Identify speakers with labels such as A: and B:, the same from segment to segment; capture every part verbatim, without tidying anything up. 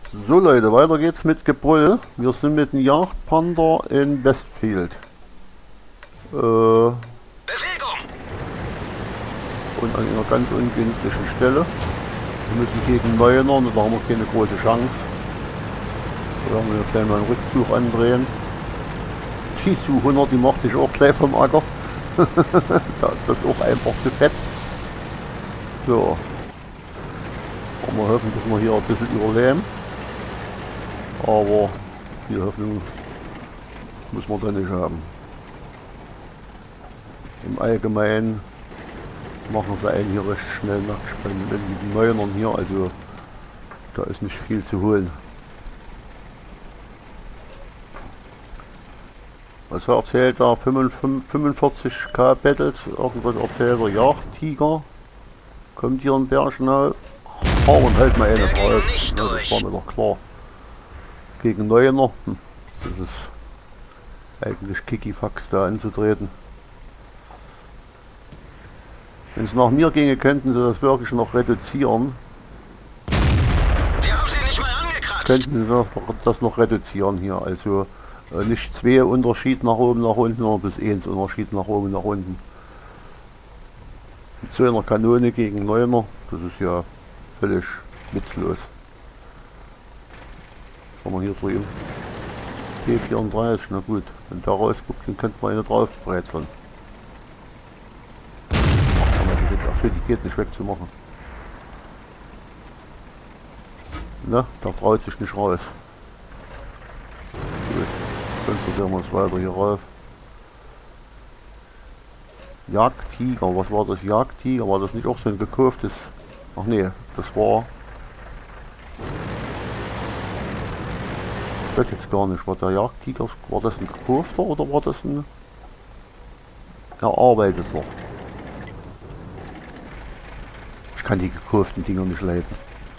A: So Leute, weiter geht's mit Gebrüll. Wir sind mit dem Jagdpanther in Westfield. Äh, und an einer ganz ungünstigen Stelle. Wir müssen gegen Neuner, da haben wir keine große Chance. Da werden wir jetzt gleich mal einen Rückzug andrehen. Die Su hundert, die macht sich auch gleich vom Acker. Da ist das auch einfach zu fett. So. Aber wir hoffen, dass wir hier ein bisschen überleben. Aber die Hoffnung muss man da nicht haben. Im Allgemeinen machen sie einen hier recht schnell nachgespannt mit den Neunern hier, also da ist nicht viel zu holen. Was erzählt er? fünfundvierzig K Battles, irgendwas erzählt er, Jagdtiger, kommt hier ein Bärchen auf, oh, und halt mal eine drauf, ja, das war mir doch klar. Gegen Neuner, hm, das ist eigentlich Kikifax da anzutreten. Wenn es nach mir ginge, könnten sie das wirklich noch reduzieren.
B: Wir haben sie nicht mal angekratzt.
A: Könnten sie das noch reduzieren hier, also äh, nicht zwei Unterschied nach oben, nach unten, sondern bis eins Unterschied nach oben, nach unten. Mit so einer Kanone gegen Neuner, das ist ja völlig witzlos. Was haben wir hier drüben? T vierunddreißig, na gut, wenn der rausguckt, dann könnte man eine drauf brezeln. Achso, die geht nicht wegzumachen. Na, der traut sich nicht raus. Gut, konzentrieren wir uns weiter hier rauf. Jagdtiger, was war das? Jagdtiger, war das nicht auch so ein gekauftes? Ach nee, das war... Ich weiß jetzt gar nicht, war der Jagdtiger, war das ein gekaufter oder war das ein erarbeiteter? Ich kann die gekauften Dinger nicht leiden.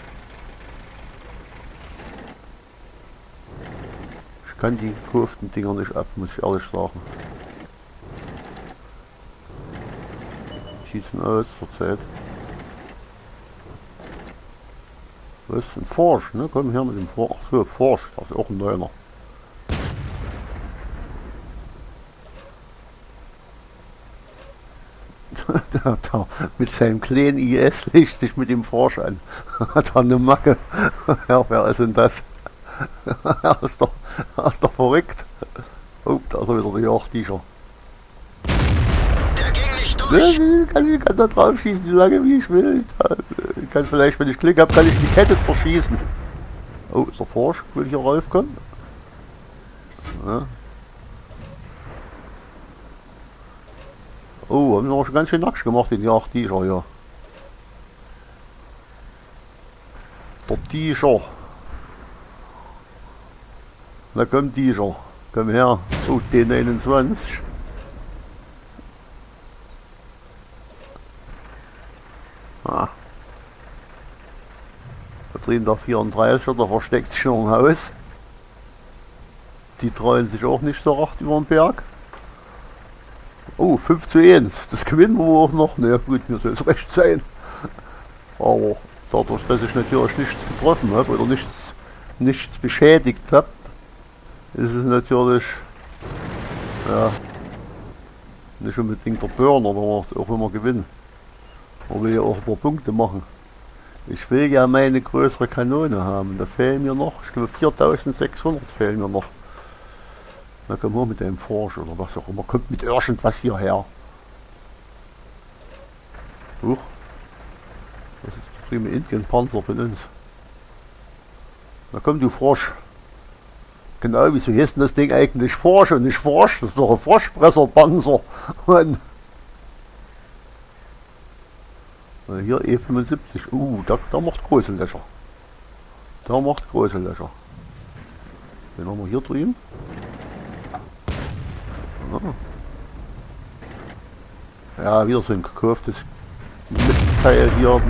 A: Ich kann die gekauften Dinger nicht ab, muss ich ehrlich sagen. Wie sieht's denn aus zur Zeit? Was? Ein Forsch, ne? Komm her mit dem Forsch. Ach so, Forsch, das ist auch ein Neuner. Der, der mit seinem kleinen I S legt sich mit dem Forsch an. Hat er eine Macke. Ja, wer ist denn das? Er ist doch, er ist doch verrückt. Oh, da ist er wieder der Jagdtiger.
B: Der ging nicht durch.
A: Ja, kann, ich kann da drauf schießen, so lange wie ich will. Ich kann vielleicht, wenn ich Glück habe, kann ich die Kette zerschießen. Oh, ist der Forsch, will hier raufkommen? Ja. Oh, haben wir auch schon ganz schön nackig gemacht, den Jagdtiger hier. Der Tiger. Na komm, Tiger. Komm her. Oh, D neunundzwanzig. Ah. Da drüben der vierunddreißiger, der versteckt sich noch im Haus. Die treuen sich auch nicht so recht über den Berg. Oh, fünf zu eins. Das gewinnen wir auch noch. Na ja, gut, mir soll es recht sein. Aber dadurch, dass ich natürlich nichts getroffen habe oder nichts, nichts beschädigt habe, ist es natürlich ja, nicht unbedingt der Burner, wenn wir, auch wenn wir gewinnen. Man will ja auch ein paar Punkte machen. Ich will ja meine größere Kanone haben. Da fehlen mir noch, ich glaube viertausendsechshundert fehlen mir noch. Da kommen wir mit dem Forsch oder was auch immer. Kommt mit irgendwas hierher. Huch. Das ist der drüben Indian Panther von uns. Na komm du Frosch. Genau, wieso heißt denn das Ding eigentlich Frosch und nicht Frosch? Das ist doch ein Froschfresser-Panzer. Mann. Hier E fünfundsiebzig. Uh, da, da macht große Löcher. Da macht große Löcher. Den haben wir hier drüben. Ja, wieder so ein gekauftes Mistteil hier.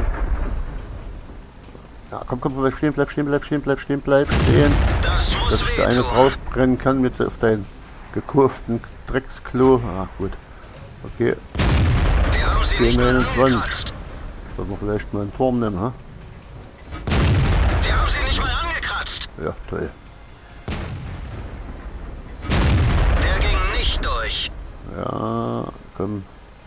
A: Ja, komm, komm, bleib stehen, bleib stehen, bleib stehen, bleib stehen, bleib stehen.
B: Das muss
A: Dass ich da eine draufbrennen kann mit auf deinen gekauften Drecksklo. Ah, gut. Okay.
B: Wir haben sie nicht mal angekratzt.
A: Sollten wir vielleicht mal einen Turm nehmen, ha?
B: Wir haben sie nicht mal angekratzt. angekratzt.
A: Ja, toll.
B: Der ging nicht durch.
A: Ja, komm.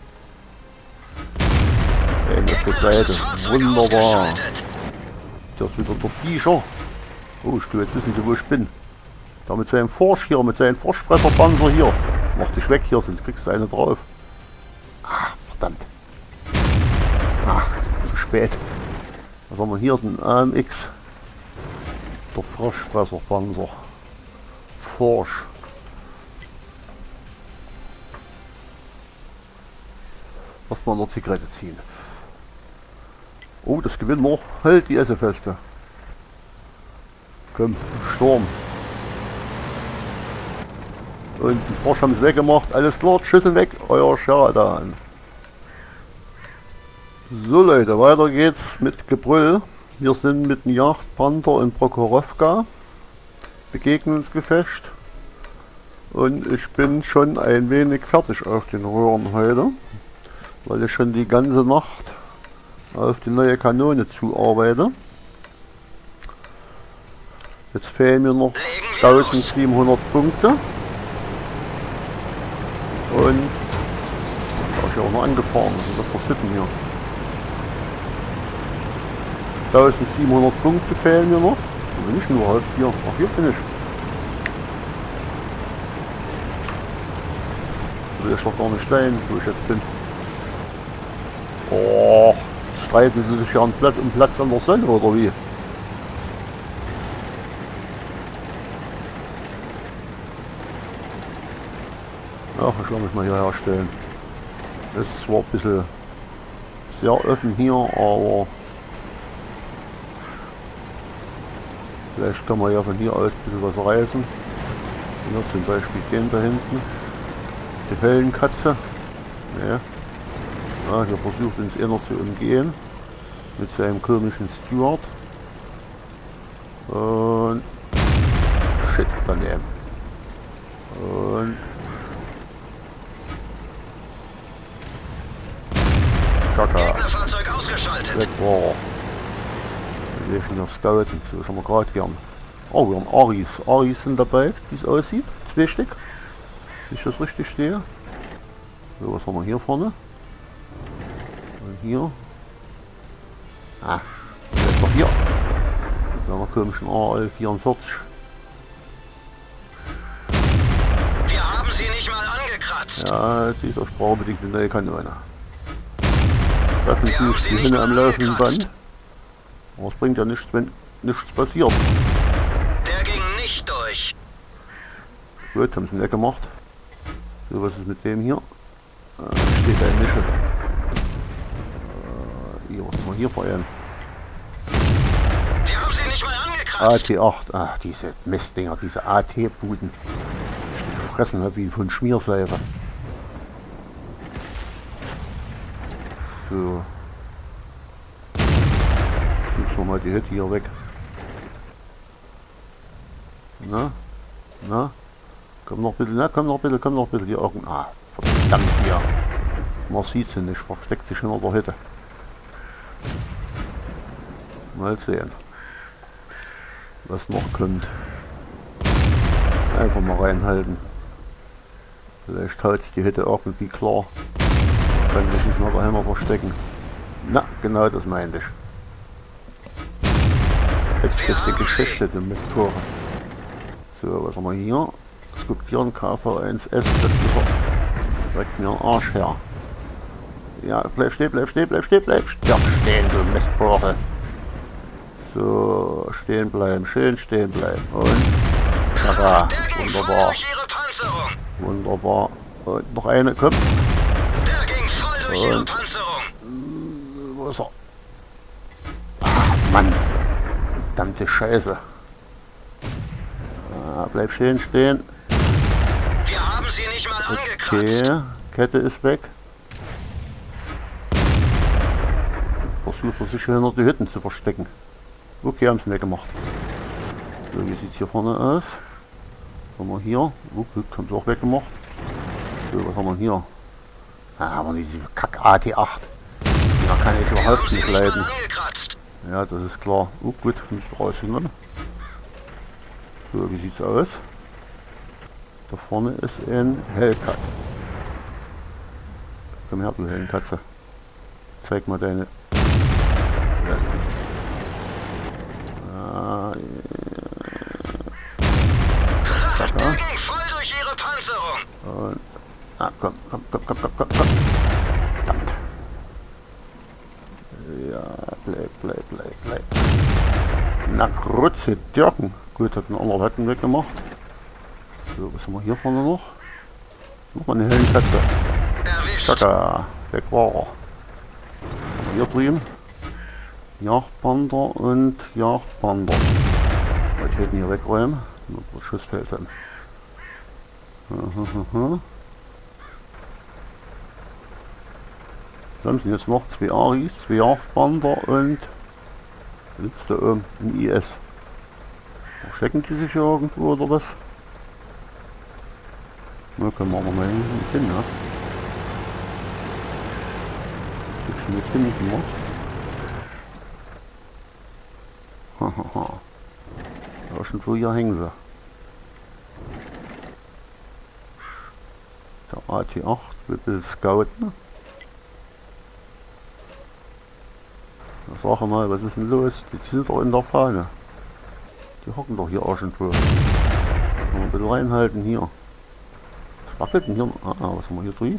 A: Ein auf die
B: Gegnerisches
A: Seite.
B: Fahrzeug
A: Wunderbar.
B: ausgeschaltet.
A: Das ist wieder der Bischer. Oh, ich tu, jetzt wissen Sie, wo ich bin. Da mit seinem Forsch hier, mit seinem Forschfresserpanzer hier. Mach dich weg hier, sonst kriegst du eine drauf. Ach, verdammt. Ach, zu spät. Was haben wir hier? Den A M X. Der Froschfresserpanzer. Forsch. Lass mal noch Zigarette ziehen. Oh, das gewinnen wir. Halt die Essefeste. Komm, Sturm. Und den Frosch haben sie weggemacht. Alles klar, Schüssel weg, euer Sheridan. So Leute, weiter geht's mit Gebrüll. Wir sind mit dem Jagdpanther in Prokhorovka. Begegnungsgefecht. Und ich bin schon ein wenig fertig auf den Röhren heute. Weil ich schon die ganze Nacht auf die neue Kanone zuarbeite. Jetzt fehlen mir noch eintausendsiebenhundert Punkte. Und da ist ja auch noch angefahren, was sind das für Sitten hier? eintausendsiebenhundert Punkte fehlen mir noch. Wo bin ich denn überhaupt hier? Ach, hier bin ich. Will ich doch gar nicht stehen, wo ich jetzt bin. Oh, streiten sie sich ja um Platz, um Platz an der Sonne oder wie? Ach, ich lasse mich mal hier herstellen. Es ist zwar ein bisschen sehr offen hier, aber vielleicht kann man ja von hier aus ein bisschen was reißen. Hier zum Beispiel den da hinten. Die Höllenkatze. Ja. Ja, hier versucht uns einer zu umgehen. Mit seinem komischen Steward. Und shit, daneben. Und Chaka.
B: Gegnerfahrzeug ausgeschaltet.
A: Weg war er. Wir sind auf Scouten, so ist wir gerade gern. Oh, wir haben Aris. Aris sind dabei, wie es aussieht. Zwei Stück. Wenn ich das richtig stehe. So, was haben wir hier vorne? Und hier. Ah, der ist doch hier. Mit einer komischen A L vierundvierzig.
B: Wir haben sie nicht mal angekratzt.
A: Ja, sie ist auf sprachbedingt eine neue Kanone. Treffen
B: Wir haben
A: tue ich
B: sie
A: die
B: nicht
A: Hinne
B: mal
A: am laufenden
B: angekratzt.
A: Band. Aber es bringt ja nichts, wenn nichts passiert.
B: Der ging nicht durch.
A: Gut, haben sie nicht gemacht. So, was ist mit dem hier? Äh, steht ein Michel. Äh, hier, was haben wir hier für einen?
B: Wir haben sie nicht mal
A: A
B: angekratzt.
A: T acht, ach, diese Mistdinger, diese A T-Buden. Ich gefressen habe wie von Schmierseife. So. Jetzt wir mal die Hütte hier weg. Na? Na? Komm noch bitte, na, komm noch bitte, komm noch bitte hier irgend. Ah, verdammt hier. Man sieht sie nicht, versteckt sich hinter der Hütte. Mal sehen, was noch kommt. Einfach mal reinhalten. Vielleicht haut die Hütte irgendwie klar. Kann sich nicht mehr dahinter verstecken. Na, genau das meinte ich. Jetzt ist die Geschichte, du Mistvore. So, was haben wir hier? Skulptieren K V eins S, das ist er. Direkt mir den Arsch her. Ja, bleib stehen, bleib stehen, bleib stehen, bleib stehen, stehen, du Mistvore. So, stehen bleiben, schön stehen bleiben. Und tada,
B: Der ging voll
A: wunderbar,
B: durch ihre Panzerung.
A: wunderbar. Und noch eine, komm.
B: Der ging voll durch ihre
A: Und-
B: Panzerung.
A: Wo ist er? Ach Mann, verdammte Scheiße. Ah, bleib schön stehen.
B: Wir haben sie nicht mal angekratzt.
A: Okay, Kette ist weg. Versucht er sich hinter die Hütten zu verstecken. Okay, haben sie nicht gemacht. So, wie sieht es hier vorne aus? Was haben wir hier? Oh, gut, haben sie auch weggemacht. So, was haben wir hier? Ah, haben wir diese Kack A T acht. Da kann ich
B: Wir haben
A: überhaupt
B: sie
A: nicht
B: nicht mal
A: leiden.
B: angekratzt.
A: Ja, das ist klar. Oh, gut, haben sie rausgenommen. So, wie sieht's aus? Da vorne ist ein Hellcat. Komm her, du Hellenkatze. Zeig mal deine... Ja.
B: Der ging voll durch ihre Panzerung.
A: Und, ah, komm, komm, komm, komm, komm, komm, komm. Verdammt. Ja, bleib, bleib, bleib, bleib. Na, Grütze, Dirken. Gut, hat einen anderen Wetten weggemacht. So, was haben wir hier vorne noch? Nochmal eine Hellenkatze.
B: Erwischt.
A: Tschakka, weg war er. Haben wir hier drüben? Jagdpander und Jagdpander. Ich hätte ihn hier wegräumen. Nur das Schussfeld sein. Dann sind jetzt noch zwei Aris, zwei Jagdpander und was ist da oben? Ein I S. Verstecken die sich hier irgendwo oder was? Na, können wir mal hin, ne? Stückchen mit hinten gemacht. Hahaha. Irgendwo hier hängen sie. Der A T acht will scouten. Sag mal, was ist denn los? Die sind doch in der Fahne. Die hocken doch hier irgendwo. Können wir ein bisschen reinhalten hier. Was wackelt denn hier? Ah, was haben wir hier drüben?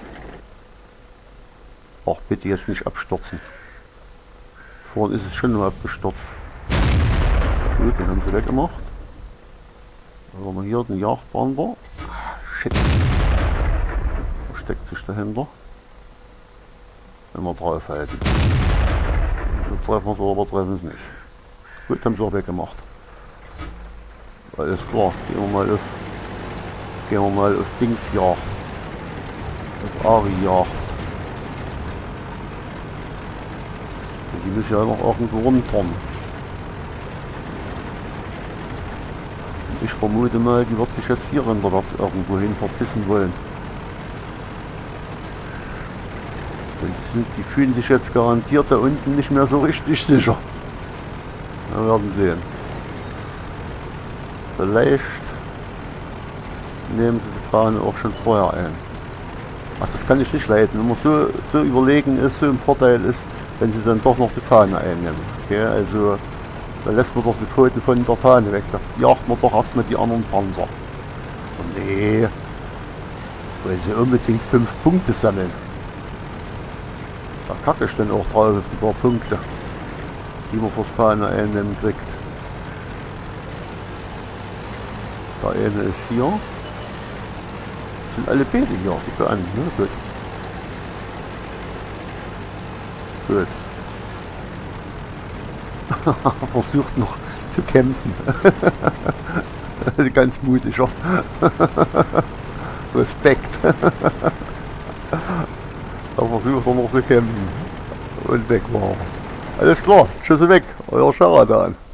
A: Ach, bitte jetzt nicht abstürzen. Vorhin ist es schon mal abgestürzt. Gut, den haben sie weggemacht. Dann haben wir hier den Jagdpander. Shit. Versteckt sich dahinter. Wenn wir draufhalten. So treffen wir es, aber treffen es nicht. Gut, haben sie auch weggemacht. Alles klar, gehen wir mal auf, gehen wir mal auf Dingsjagd. Auf Ari-Jagd. Die müssen ja noch irgendwo rumturnen. Ich vermute mal, die wird sich jetzt hier reinwärts irgendwo hin verpissen wollen. Und die, sind, die fühlen sich jetzt garantiert da unten nicht mehr so richtig sicher. Wir werden sehen. Vielleicht nehmen sie die Fahne auch schon vorher ein. Ach, das kann ich nicht leiten. Wenn man so, so überlegen ist, so im Vorteil ist, wenn sie dann doch noch die Fahne einnehmen. Okay, also da lässt man doch die Pfoten von der Fahne weg. Da jagt man doch erstmal die anderen Panzer. Und nee, weil sie unbedingt fünf Punkte sammeln. Da kacke ich dann auch drauf auf die paar Punkte, die man fürs Fahne einnehmen kriegt. Der eine ist hier. Das sind alle beide hier. Guck an, ne? Gut. Gut. Versucht noch zu kämpfen. Ganz mutiger. Respekt. Da versucht er noch zu kämpfen. Und weg war er. Alles klar, tschüss weg, euer Sharadan.